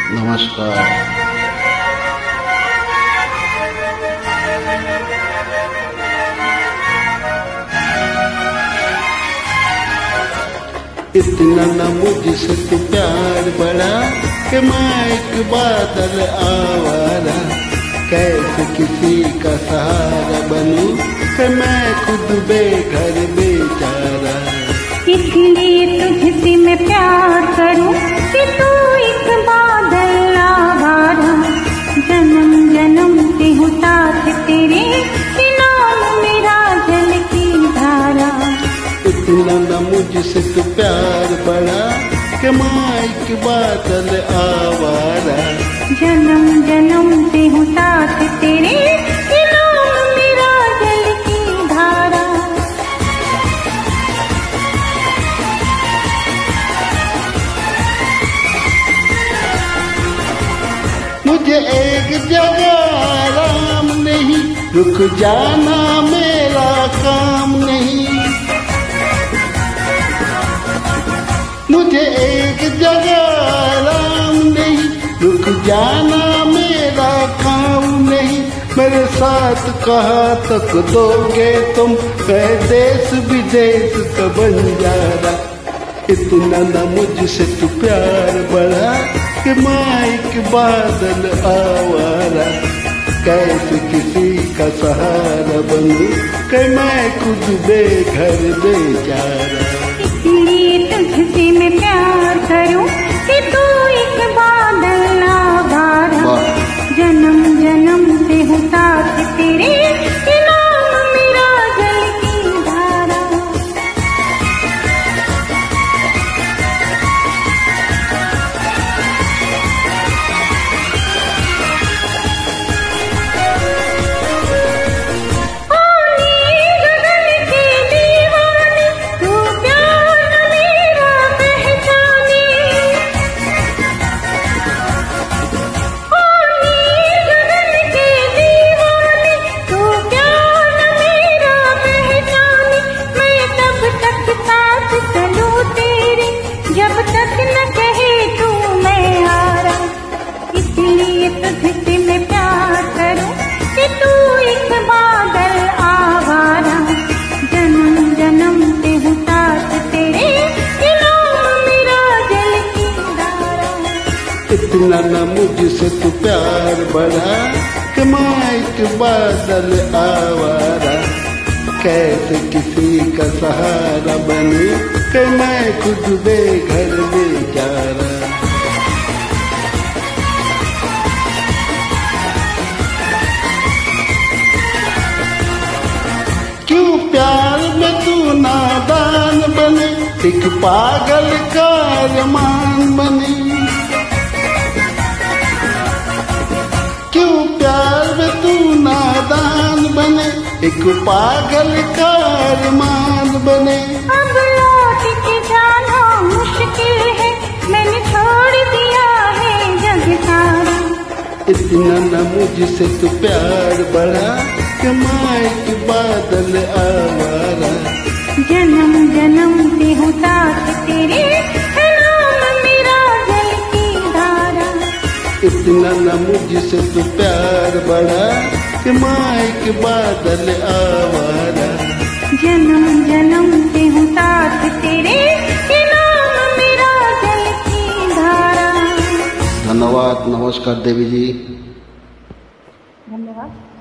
नमस्कार। इतना न मुझसे तू प्यार बड़ा कि मैं एक बादल आवारा, कैसे किसी का सहारा बनूं कि मैं खुद बेघर बेचारा। इसलिए तुझसे मैं प्यार करूं कि तू एक बादल आवारा, जन्म जन्म से हूँ साथ तेरे, कि नाम मेरा जल की धारा। इतना न मुझसे तू प्यार बड़ा कि मैं एक बादल आवारा, जन्म जन्म से हूँ साथ तेरे, कि नाम मेरा जल की धारा। मुझे एक जगह आराम नहीं, रुक जाना मेरा काम नहीं। मुझे एक जगह आराम नहीं, रुक जाना मेरा काम नहीं। मेरे साथ कहाँ तक दोगे तुम, मैं देश विदेश का बंजारा। इतना न मुझसे तू प्यार बड़ा कि मैं एक बादल आवारा, कैसे किसी का सहारा बनूं कि मैं खुद बेघर बेचारा। इसलिए तुझसे मैं प्यार करूं कि तू एक बादल आवारा, जन्म जन्म से हूँ साथ तेरे, कि नाम मेरा जल की धारा। जब तक न कहे तू मैं हारा, इसलिए तुझसे मैं प्यार करूं कि तू एक बादल आवारा, जन्म जन्म से हूँ साथ तेरे, कि नाम मेरा जल की धारा। इतना न मुझसे तू प्यार बड़ा कि मैं एक बादल आवारा, कैसे किसी का सहारा बनूं कि मैं खुद बेघर बेचारा। क्यों प्यार में तू नादान बने, एक पागल का अरमान बने। क्यों प्यार में तू नादान बने, एक पागल का अरमान बने। अब लौट के जाना मुश्किल है, मैंने छोड़ दिया है जग सारा। इतना न मुझसे तू प्यार बड़ा कि मैं एक बादल आवारा, जन्म जन्म से हूँ साथ तेरे, है नाम मेरा जल की धारा। इतना न मुझसे तू प्यार बड़ा कि मैं एक बादल आवारा, जन्म जन्म से हूँ साथ तेरे, कि नाम मेरा जल की धारा। धन्यवाद। नमस्कार देवी जी। धन्यवाद।